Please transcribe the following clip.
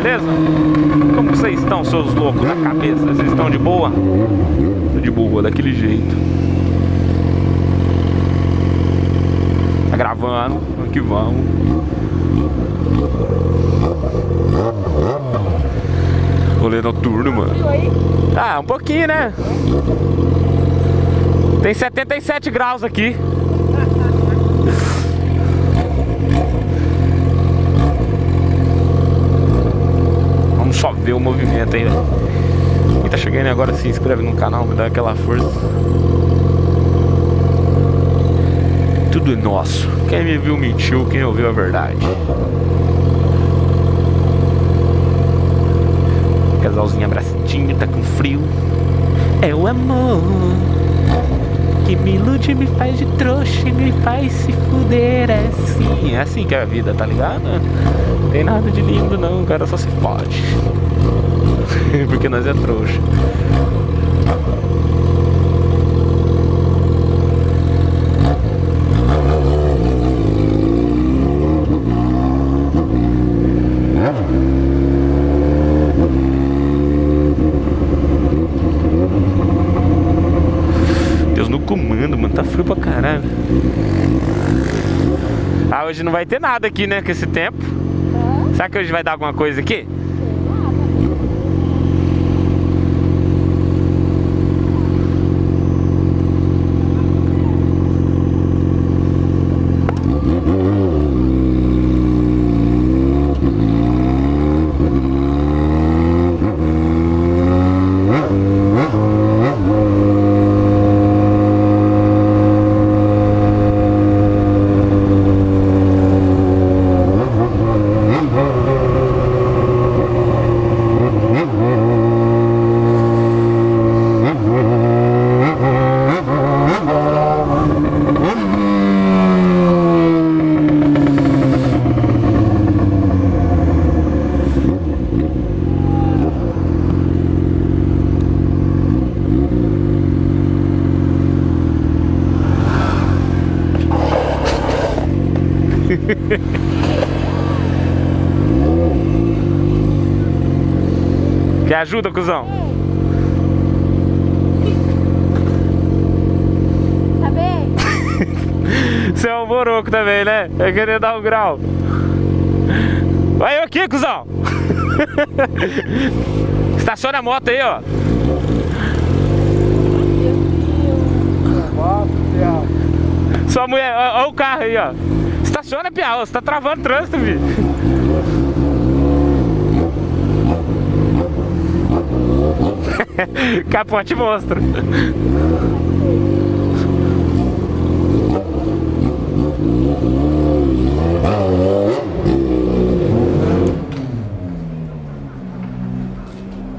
beleza? Como vocês estão, seus loucos da cabeça? Vocês estão de boa? Tô de boa, daquele jeito. Tá gravando, aqui vamos. Rolê noturno, mano. Ah, um pouquinho, né? Tem 77 graus aqui. Vamos só ver o movimento aí, né? Quem tá chegando agora, se inscreve no canal, me dá aquela força. Tudo é nosso. Quem me viu mentiu, quem ouviu a verdade. Casalzinho abraçadinho, tá com frio. É o amor que me ilude, me faz de trouxa e me faz se fuder. É assim que é a vida, tá ligado? Não tem nada de lindo não, o cara só se fode. Porque nós é trouxa. Deus no comando, mano, tá frio pra caralho. Ah, hoje não vai ter nada aqui, né, com esse tempo. Será que hoje vai dar alguma coisa aqui? Quer ajuda, cuzão? Tá bem? Você é um boroco também, né? Vai querer dar um grau. Vai eu aqui, cuzão! Estaciona a moto aí, ó. Sua mulher, ó o carro aí, ó. Estaciona, piau, você tá travando o trânsito, filho. Capote monstro.